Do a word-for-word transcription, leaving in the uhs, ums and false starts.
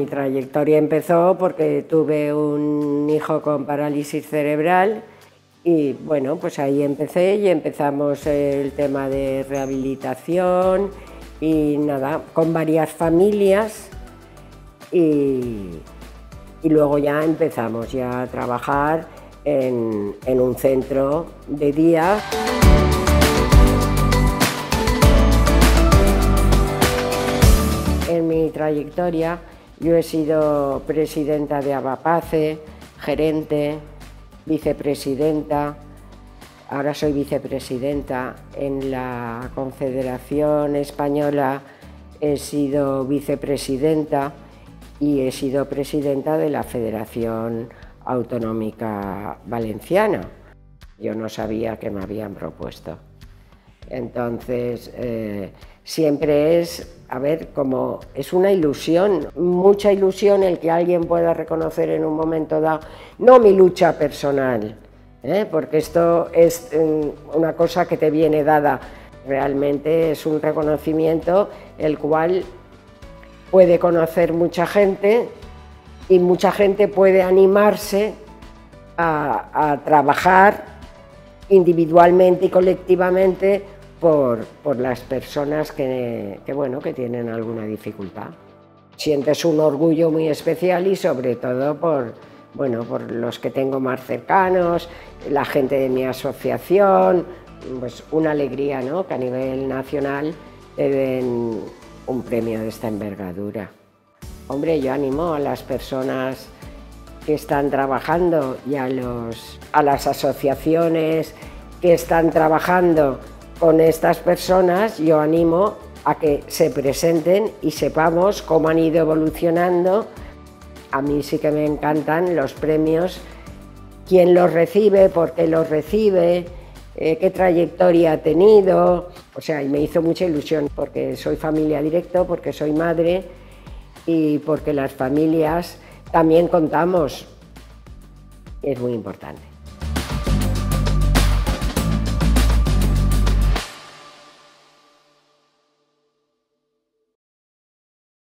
mi trayectoria empezó porque tuve un hijo con parálisis cerebral y bueno, pues ahí empecé y empezamos el tema de rehabilitación y nada, con varias familias y, y luego ya empezamos ya a trabajar en, en un centro de día. En mi trayectoria yo he sido presidenta de Abapace, gerente, vicepresidenta, ahora soy vicepresidenta en la Confederación Española, he sido vicepresidenta y he sido presidenta de la Federación Autonómica Valenciana. Yo no sabía qué me habían propuesto. Entonces, eh, siempre es, a ver, como es una ilusión, mucha ilusión el que alguien pueda reconocer en un momento dado, no mi lucha personal, ¿eh? Porque esto es eh, una cosa que te viene dada, realmente es un reconocimiento el cual puede conocer mucha gente y mucha gente puede animarse a, a trabajar individualmente y colectivamente por, por las personas que, que, bueno, que tienen alguna dificultad. Sientes un orgullo muy especial y sobre todo por, bueno, por los que tengo más cercanos, la gente de mi asociación, pues una alegría, ¿no?, que a nivel nacional te den un premio de esta envergadura. Hombre, yo animo a las personas que están trabajando y a, los, a las asociaciones que están trabajando con estas personas, yo animo a que se presenten y sepamos cómo han ido evolucionando. A mí sí que me encantan los premios, quién los recibe, por qué los recibe, eh, qué trayectoria ha tenido. O sea, y me hizo mucha ilusión porque soy familia directo, porque soy madre y porque las familias también contamos. Es muy importante.